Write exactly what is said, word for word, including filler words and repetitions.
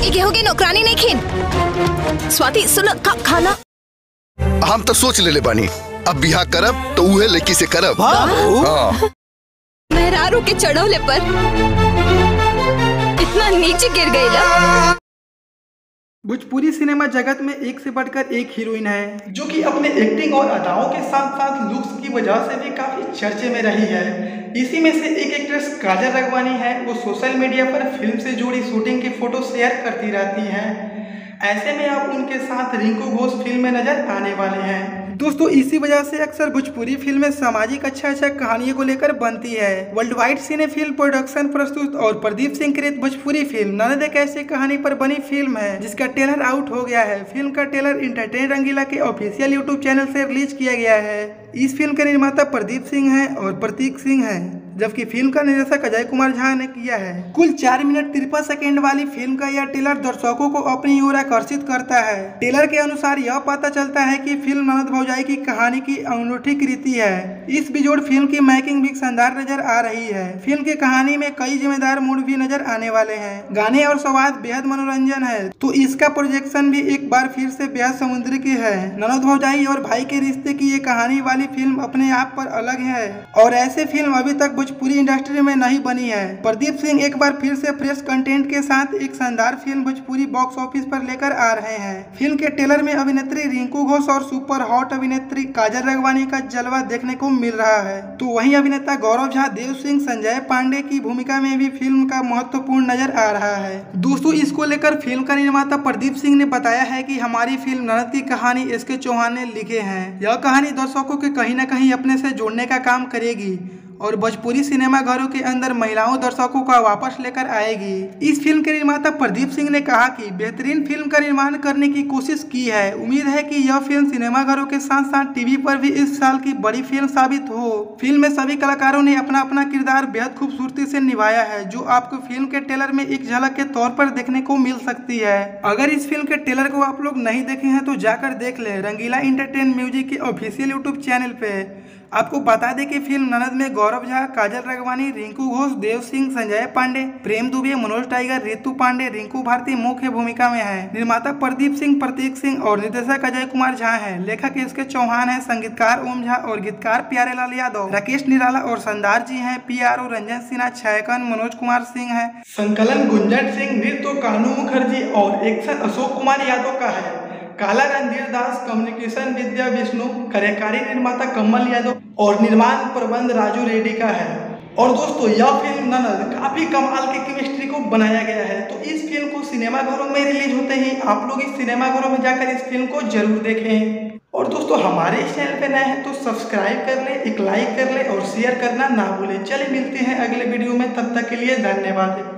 ये गेहूं की नौकरानी नहीं खीन। स्वाति सुनो खा, खाना हम तो सोच ले ले बानी, अब बिहा करब तो उहे लड़की से करब। हाँ। मेहरारू के चढ़ौले पर इतना नीचे गिर गई ला। भोजपुरी सिनेमा जगत में एक से बढ़कर एक हीरोइन है जो कि अपने एक्टिंग और अदाओं के साथ साथ लुक्स की वजह से भी काफी चर्चे में रही है। इसी में से एक एक्ट्रेस काजल राघवानी है। वो सोशल मीडिया पर फिल्म से जुड़ी शूटिंग की फोटो शेयर करती रहती हैं। ऐसे में अब उनके साथ रिंकू घोष फिल्म में नजर आने वाले हैं। दोस्तों इसी वजह से अक्सर भोजपुरी फिल्में सामाजिक अच्छा अच्छा कहानियों को लेकर बनती है। World wide cine film production प्रस्तुत और प्रदीप सिंह कृत भोजपुरी फिल्म ननद एक ऐसी कहानी पर बनी फिल्म है जिसका ट्रेलर आउट हो गया है। फिल्म का ट्रेलर एंटरटेन रंगीला के ऑफिशियल यूट्यूब चैनल से रिलीज किया गया है। इस फिल्म के निर्माता प्रदीप सिंह हैं और प्रतीक सिंह हैं, जबकि फिल्म का निर्देशक अजय कुमार झा ने किया है। कुल चार मिनट तिरपन सेकेंड वाली फिल्म का यह ट्रेलर दर्शकों को अपनी ओर आकर्षित करता है। ट्रेलर के अनुसार यह पता चलता है कि फिल्म ननद भौजाई की कहानी की अनूठी कृति है। इस बिजोड़ फिल्म की मेकिंग भी शानदार नजर आ रही है। फिल्म की कहानी में कई जिम्मेदार मूड भी नजर आने वाले हैं। गाने और संवाद बेहद मनोरंजन है, तो इसका प्रोजेक्शन भी एक बार फिर से बेहद समुद्री की है। ननद भौजाई और भाई के रिश्ते की ये कहानी वाली फिल्म अपने आप पर अलग है और ऐसे फिल्म अभी तक भोजपुरी इंडस्ट्री में नहीं बनी है। प्रदीप सिंह एक बार फिर से फ्रेश कंटेंट के साथ एक शानदार फिल्म भोजपुरी बॉक्स ऑफिस पर लेकर आ रहे हैं। फिल्म के ट्रेलर में अभिनेत्री रिंकू घोष और सुपर हॉट अभिनेत्री काजल राघवानी का जलवा देखने को मिल रहा है, तो वहीं अभिनेता गौरव झा, देव सिंह, संजय पांडे की भूमिका में भी फिल्म का महत्वपूर्ण नजर आ रहा है। दोस्तों इसको लेकर फिल्म का निर्माता प्रदीप सिंह ने बताया है कि हमारी फिल्म ननद की कहानी एस के चौहान ने लिखे हैं। यह कहानी दर्शकों के कहीं न कहीं अपने से जोड़ने का काम करेगी और भोजपुरी सिनेमा घरों के अंदर महिलाओं दर्शकों का वापस लेकर आएगी। इस फिल्म के निर्माता प्रदीप सिंह ने कहा कि बेहतरीन फिल्म का निर्माण करने की कोशिश की है। उम्मीद है कि यह फिल्म सिनेमा घरों के साथ साथ टीवी पर भी इस साल की बड़ी फिल्म साबित हो। फिल्म में सभी कलाकारों ने अपना अपना किरदार बेहद खूबसूरती से निभाया है, जो आपको फिल्म के ट्रेलर में एक झलक के तौर पर देखने को मिल सकती है। अगर इस फिल्म के ट्रेलर को आप लोग नहीं देखे हैं तो जाकर देख ले रंगीला एंटरटेन म्यूजिक के ऑफिशियल यूट्यूब चैनल पे। आपको बता दें कि फिल्म ननद में गौरव झा, काजल राघवानी, रिंकू घोष, देव सिंह, संजय पांडे, प्रेम दुबे, मनोज टाइगर, रितु पांडे, रिंकू भारती मुख्य भूमिका में है। निर्माता प्रदीप सिंह, प्रतीक सिंह और निर्देशक अजय कुमार झा हैं। लेखक इसके चौहान है, संगीतकार ओम झा और गीतकार प्यारेलाल यादव। राकेश निराला और संदार जी हैं। P R O Ranjan Sinha, छायांकन मनोज कुमार सिंह है। संकलन गुंजन सिंह, नृत्य कानू मुखर्जी और एक्शन अशोक कुमार यादव का है। काला रणधीर दास, कम्युनिकेशन विद्या विष्णु, कार्यकारी निर्माता कमल यादव और निर्माण प्रबंध राजू रेड्डी का है। और दोस्तों यह फिल्म ननद काफी कमाल की केमिस्ट्री को बनाया गया है, तो इस फिल्म को सिनेमा घरों में रिलीज होते ही आप लोग इस सिनेमा घरों में जाकर इस फिल्म को जरूर देखें। और दोस्तों हमारे इस चैनल पे नए हैं तो सब्सक्राइब कर ले, एक लाइक कर ले और शेयर करना ना भूले। चलिए मिलते हैं अगले वीडियो में, तब तक के लिए धन्यवाद।